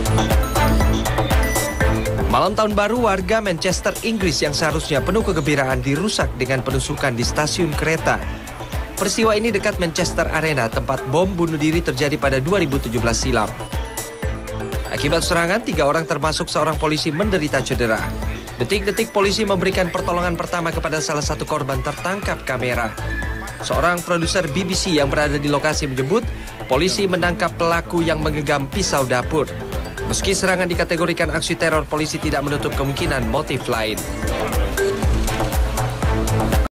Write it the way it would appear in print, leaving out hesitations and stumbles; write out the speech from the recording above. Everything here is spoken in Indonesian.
Malam tahun baru, warga Manchester, Inggris yang seharusnya penuh kegembiraan dirusak dengan penusukan di stasiun kereta. Peristiwa ini dekat Manchester Arena, tempat bom bunuh diri terjadi pada 2017 silam. Akibat serangan, 3 orang termasuk seorang polisi menderita cedera. Detik-detik polisi memberikan pertolongan pertama kepada salah satu korban tertangkap kamera. Seorang produser BBC yang berada di lokasi menyebut, polisi menangkap pelaku yang menggenggam pisau dapur. Meski serangan dikategorikan aksi teror, polisi tidak menutup kemungkinan motif lain.